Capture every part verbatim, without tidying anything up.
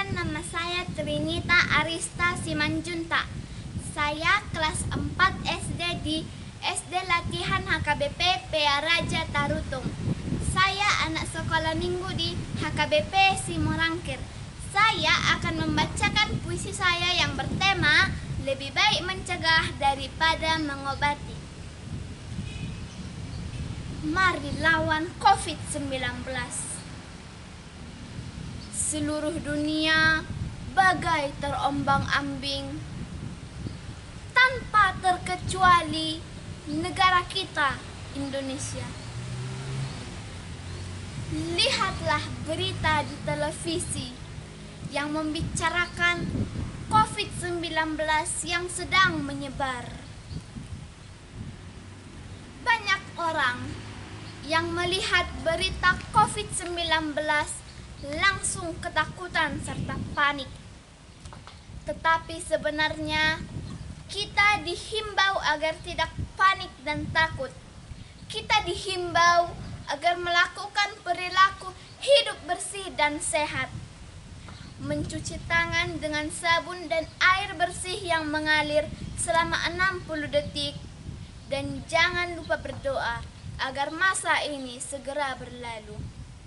Perkenalkan, nama saya Trinita Arista Simanjunta. Saya kelas empat S D di S D Latihan H K B P P A Raja Tarutung. Saya anak sekolah minggu di H K B P Simorangkir. Saya akan membacakan puisi saya yang bertema lebih baik mencegah daripada mengobati. Mari lawan covid sembilan belas. Seluruh dunia bagai terombang-ambing, tanpa terkecuali negara kita, Indonesia. Lihatlah berita di televisi yang membicarakan covid sembilan belas yang sedang menyebar. Banyak orang yang melihat berita covid sembilan belas langsung ketakutan serta panik. Tetapi sebenarnya kita dihimbau agar tidak panik dan takut. Kita dihimbau agar melakukan perilaku hidup bersih dan sehat. Mencuci tangan dengan sabun dan air bersih yang mengalir selama enam puluh detik. Dan jangan lupa berdoa agar masa ini segera berlalu.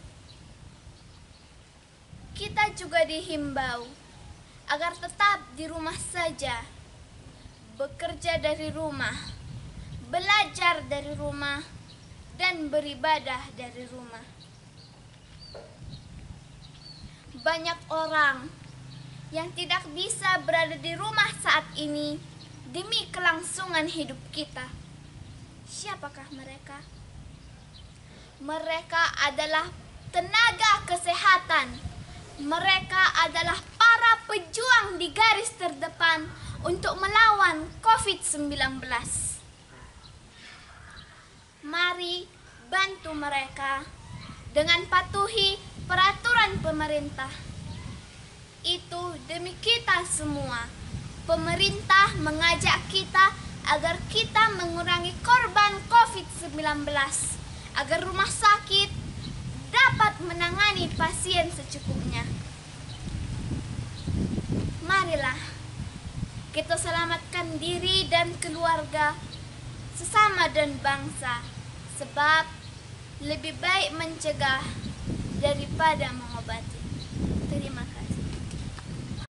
Kita juga dihimbau agar tetap di rumah saja, bekerja dari rumah, belajar dari rumah, dan beribadah dari rumah. Banyak orang yang tidak bisa berada di rumah saat ini demi kelangsungan hidup kita. Siapakah mereka? Mereka adalah tenaga kesehatan. Mereka adalah para pejuang di garis terdepan untuk melawan covid sembilan belas. Mari bantu mereka dengan patuhi peraturan pemerintah. Itu demi kita semua. Pemerintah mengajak kita agar kita mengurangi korban covid sembilan belas, agar rumah sakit dapat menangani pasien secukupnya. Marilah kita selamatkan diri dan keluarga, sesama dan bangsa, sebab lebih baik mencegah daripada mengobati.